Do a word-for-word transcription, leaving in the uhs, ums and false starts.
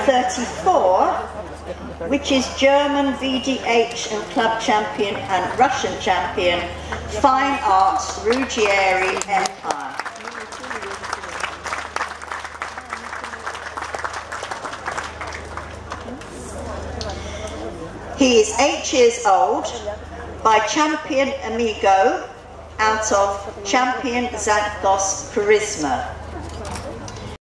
thirty-four, which is German V D H and club champion and Russian champion, Fine Arts Ruggieri Empire. He is eight years old, by champion Amigo, out of champion Xanthos Charisma.